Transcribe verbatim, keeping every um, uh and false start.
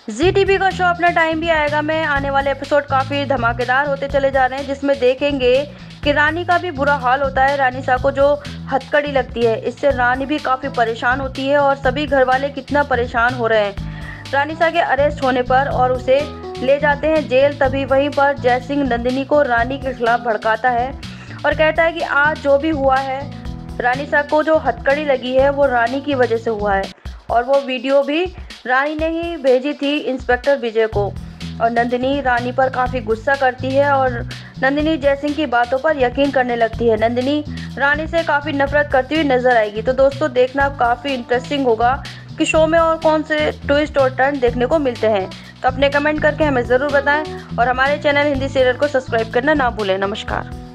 जी TV का show अपना time भी आएगा में आने वाले एपिसोड काफ़ी धमाकेदार होते चले जा रहे हैं, जिसमें देखेंगे कि रानी का भी बुरा हाल होता है। रानी सा को जो हथकड़ी लगती है, इससे रानी भी काफ़ी परेशान होती है और सभी घर वाले कितना परेशान हो रहे हैं रानी सा के अरेस्ट होने पर, और उसे ले जाते हैं जेल। तभी वहीं पर जय सिंह नंदिनी को रानी के खिलाफ भड़काता है और कहता है कि आज जो भी हुआ है, रानी सा को जो हथकड़ी लगी है वो रानी की वजह से हुआ है, और वो वीडियो भी रानी ने ही भेजी थी इंस्पेक्टर विजय को। और नंदिनी रानी पर काफ़ी गुस्सा करती है और नंदिनी जय सिंह की बातों पर यकीन करने लगती है। नंदिनी रानी से काफ़ी नफरत करती हुई नजर आएगी। तो दोस्तों, देखना काफ़ी इंटरेस्टिंग होगा कि शो में और कौन से ट्विस्ट और टर्न देखने को मिलते हैं। तो अपने कमेंट करके हमें ज़रूर बताएं और हमारे चैनल हिंदी सीरियल को सब्सक्राइब करना ना भूलें। नमस्कार।